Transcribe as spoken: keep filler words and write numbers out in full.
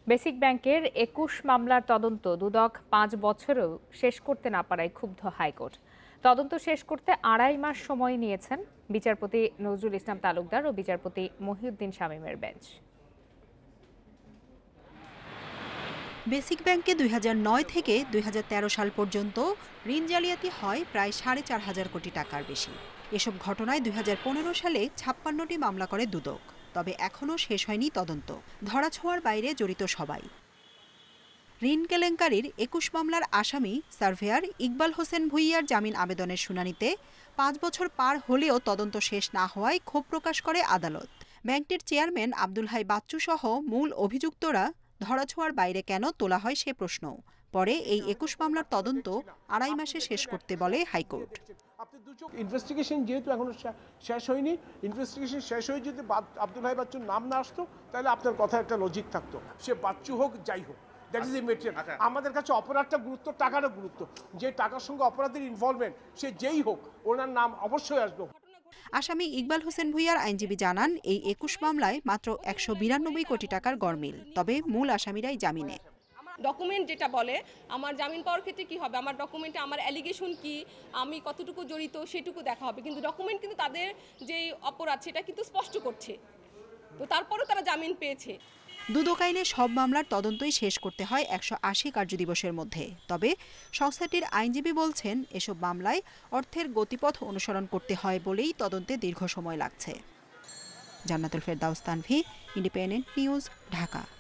Basic ব্যাংকের একুশ মামলার তদন্ত দুদক পাঁচ বছরেও শেষ করতে না পারায় ক্ষুব্ধ হাইকোর্ট। তদন্ত শেষ করতে আড়াই মাস সময় নিয়েছেন বিচারপতি নজরুল ইসলাম তালুকদার ও বিচারপতি মহিউদ্দিন শামীমের বেঞ্চ। বেসিক ব্যাংকে দুই হাজার নয় থেকে দুই হাজার তেরো সাল পর্যন্ত ঋণ জালিয়াতি হয় প্রায় সাড়ে চার হাজার কোটি টাকার বেশি। এসব ঘটনায় দুই হাজার পনেরো সালে ছাপ্পান্নটি মামলা করে দুদক, তবে এখনও শেষ হয়নি তদন্ত। ধরাছোঁয়ার বাইরে জড়িত সবাই। ঋণ কেলেঙ্কারির একুশ মামলার আসামি সার্ভেয়ার ইকবাল হোসেন ভুঁইয়ার জামিন আবেদনের শুনানিতে পাঁচ বছর পার হলেও তদন্ত শেষ না হওয়ায় ক্ষোভ প্রকাশ করে আদালত। ব্যাংকটির চেয়ারম্যান আব্দুল হাই বাচ্চু সহ মূল অভিযুক্তরা ধরাছোঁয়ার বাইরে কেন তোলা হয় সে প্রশ্ন। পরে এই একুশ মামলার তদন্ত আড়াই মাসে শেষ করতে বলে হাইকোর্ট। ইনভেস্টিগেশন যেহেতু এখনো শেষ হয়নি, ইনভেস্টিগেশন শেষ হয়ে যদি আব্দুল হাই বাচ্চুর নাম না আসতো তাহলে আপনার কথা একটা লজিক থাকতো, সে বাচ্চু হোক যাই হোক, দ্যাট ইজ ইমেটেরিয়াল। আমাদের কাছে অপরাধটা গুরুত্ব, টাকাটা গুরুত্ব। যে টাকার সঙ্গে অপরাধের ইনভলভমেন্ট সে যেই হোক, ওনার নাম অবশ্যই আসবে। আসামি ইকবাল হোসেন ভুঁইয়ার আইনজীবী জানান, এই একুশ মামলায় মাত্র একশো বিরানব্বই কোটি টাকার গরমিল, তবে মূল আসামিরাই জামিনে। ডকুমেন্ট যেটা বলে আমার জামিন পাওয়ার ক্ষেত্রে কি হবে, আমার ডকুমেন্টে আমার অ্যালিগেশন কি, আমি কতটুকু জড়িত সেটুকু দেখা হবে, কিন্তু ডকুমেন্ট কিন্তু তাদের যে অপরাধ সেটা কিন্তু স্পষ্ট করছে, তো তারপরেও তারা জামিন পেয়েছে। দুদক আইনে সব মামলার তদন্তই শেষ করতে হয় একশো আশি কার্যদিবসের মধ্যে। তবে সংস্থাটির আইনজীবী বলছেন, এসব মামলায় অর্থের গতিপথ অনুসরণ করতে হয় বলেই তদন্তে দীর্ঘ সময় লাগছে। জান্নাতুল ফেরদাউস তানভি, ইন্ডিপেন্ডেন্ট নিউজ, ঢাকা।